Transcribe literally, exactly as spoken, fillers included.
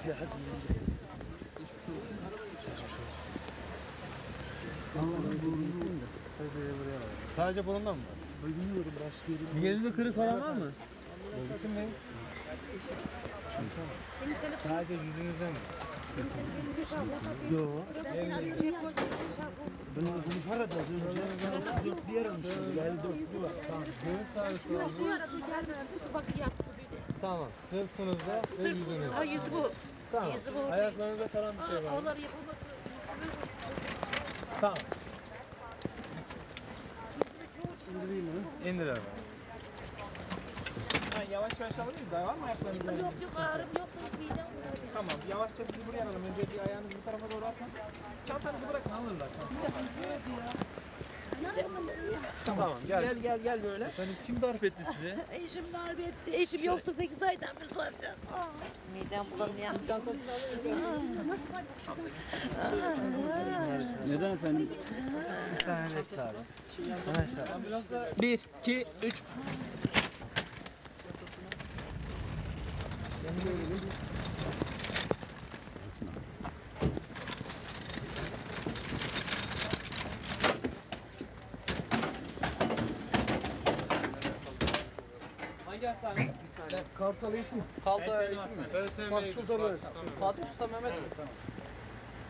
Sadece burundan mı? Bilmiyorum başka yerim. Bir yerinde kırık falan var mı? Gözüküm ne? Sadece yüzünüzde mi? Yok. Ben bunu para da önce ben dört bir yer almışım. Geldi dörtlü var. Tamam. Göğüs ağrısı var mı? Tamam. Sırtınızda ve yüzünüzde. Ha yüzü bu. Tamam. Yüzü bu. Ayaklarınızda falan bir şey var mı? Onlar yapılmadı. Tamam. İndir abi. Ha, yavaş yavaş alır mıyız? Daha var mı ayaklarınızda? Yok yok ağrım yok. Midem bulanıyor. Tamam, yavaşça sizi buraya alalım. Önce bir ayağınızı bu tarafa doğru atın. Çantanızı bırakın, alırlar. Tamam. Gel. Gel gel gel böyle. Efendim kim darp etti sizi? Eşim darp etti. Eşim yoktu sekiz aydan bir zaten. Ah, midem bulanıyor. Çantasını alın. Neden efendim? Bir saniye bekle abi. Ambulansla. Bir, iki, üç. Hangi hastane? Kartal eğitim. Kalta eğitim mi? P S M. Karşıda böyle. Fatih Usta Mehmet mi?